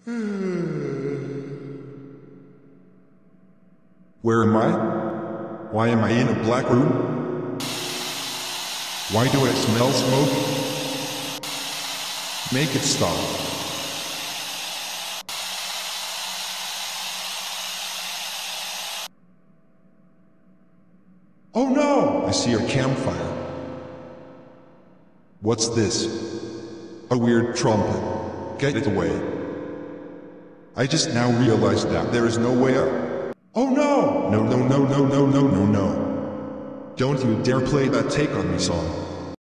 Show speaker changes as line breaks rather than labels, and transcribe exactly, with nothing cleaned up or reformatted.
Where am I? Why am I in a black room? Why do I smell smoke? Make it stop. Oh no! I see a campfire. What's this? A weird trumpet. Get it away. I just now realized that there is no way out. Oh no! No, no, no, no, no, no, no, no. Don't you dare play that Take On Me song.